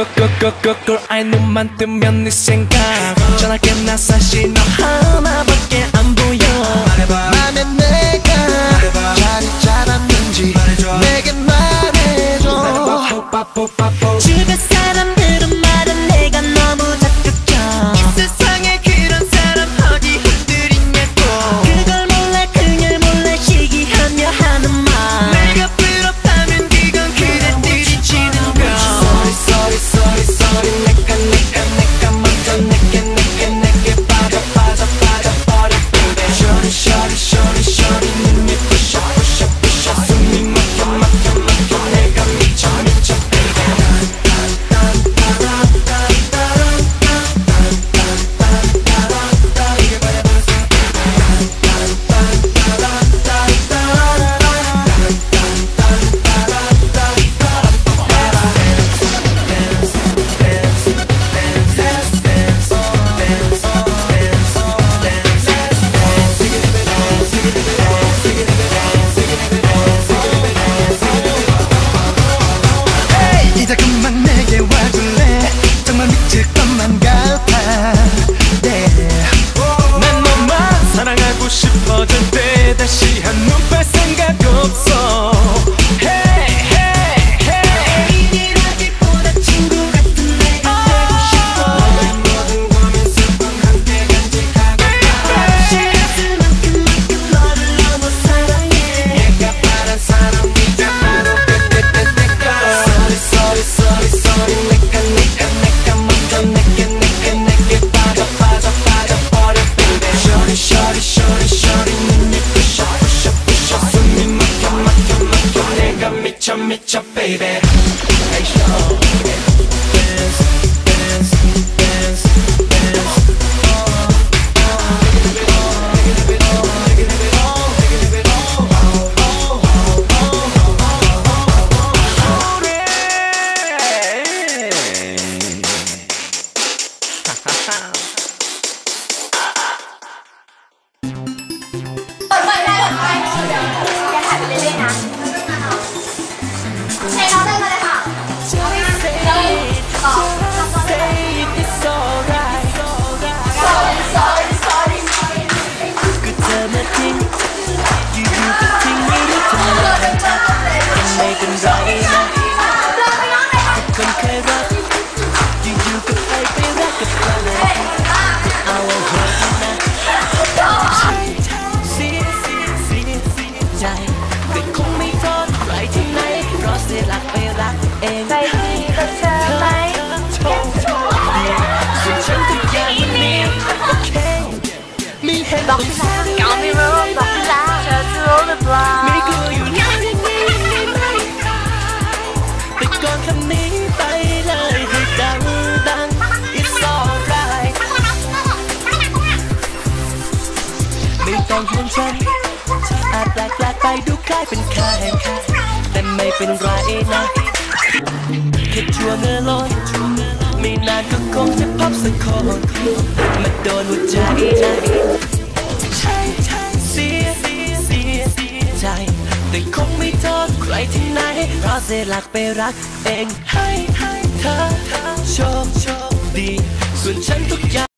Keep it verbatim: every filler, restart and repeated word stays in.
꿀꿀꿀꿀꿀꿀 아이 눈만 뜨면 네 생각 전화기나 사실 너 하나밖에 안 보여. 맘에 내가 자리 잡았는지 내게 말해줘. 주변 사람들은 말해 내가 너무 적극적. 이 세상에 그런 사람 어디 흔들리냐고. 그걸 몰라 그녀 몰라 시기하며 하는 말. 내가 부럽다면 그건 그대 들이치는 거. Sorry sorry sorry sorry 내가 내가 내가 먼저 내게 내게 내게 빠져 빠져 빠져 버려 baby. Shorty shorty shorty shorty 눈이 부셔 부셔 부셔 숨이 막혀 막혀 막혀 내가 미쳐 미쳐 이제 그만 내게 와줄래. 정말 미칠 것만 같아. yeah. 난 너만 사랑하고 싶어질 때 다시 한 눈 뺄 생각 없어. Hey hey hey 애인이라기보다 친구 같은 내가 되고 싶어. 모든 고민 슬픔 함께 간직하고 싫었을 만큼 만큼 너를 너무 사랑해. 내가 바란 사람 이제 바로 떼떼떼떼 Sorry sorry sorry sorry 내가 내가 내가 먼저 내게 내게 내게 빠져 빠져 빠져 버려 baby. Shorty shorty shorty shorty 눈이 부셔 부셔 부셔 숨이 막혀 막혀 막혀 내가 미쳐 미쳐 baby. Hey show dance dance dance dance. Got me wrong, but I just roll the block. ไม่กลัวอยู่แล้วอย่างนี้ไหมแต่ก่อนคำนี้ไปเลยให้ดังดัง It's alright ไม่ต้องห่วงฉันอาจแปลกแปลกไปดูคล้ายเป็นข้าแห่งข้าแต่ไม่เป็นไรนะแค่ชั่วเงือลอยไม่นานก็คงจะพบสักคนมาโดนหัวใจนะใช่ใช่เสียเสียเสียใจแต่คงไม่โทษใครที่ไหนเพราะเสียหลักไปรักเองให้ให้เธอโชคโชคดีส่วนฉันทุกอย่าง